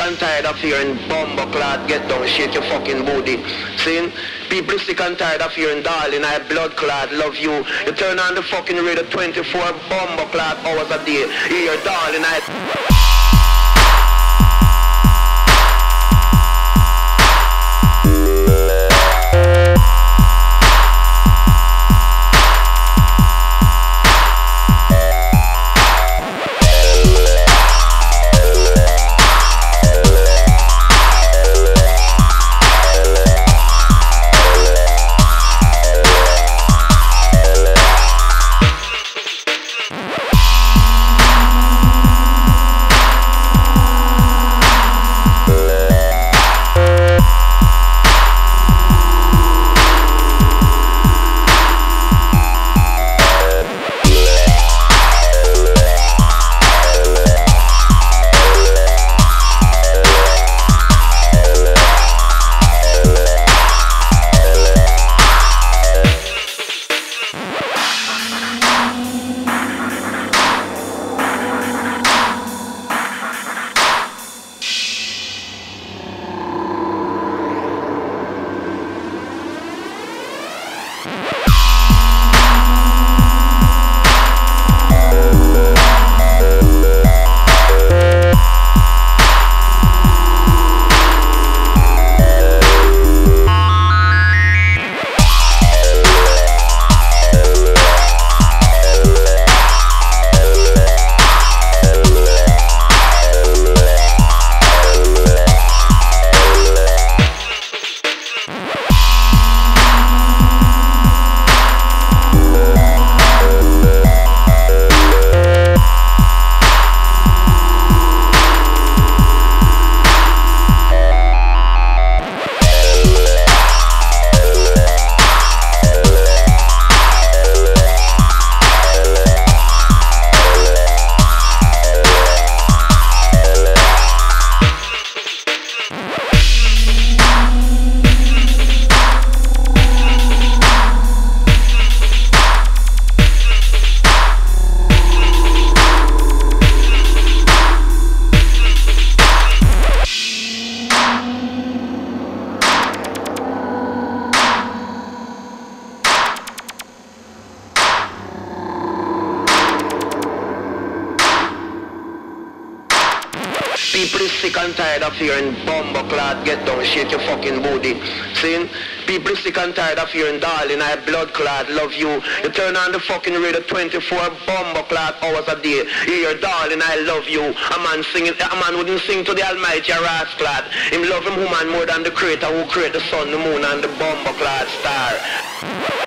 and tired of hearing bumbleclad get down, shake your fucking booty. See? People sick and tired of hearing darling, I blood clot, love you. You turn on the fucking radio 24 bumbleclad hours a day. Hear your darling, I... People is sick and tired of hearing bumbleclad get down, shake your fucking booty. See? People is sick and tired of hearing darling, I blood clot, love you. You turn on the fucking radio 24 bumbleclad hours a day. Hear your darling, I love you. A man wouldn't sing to the almighty rasclad. Him love him woman more than the creator who created the sun, the moon and the bumbleclad star.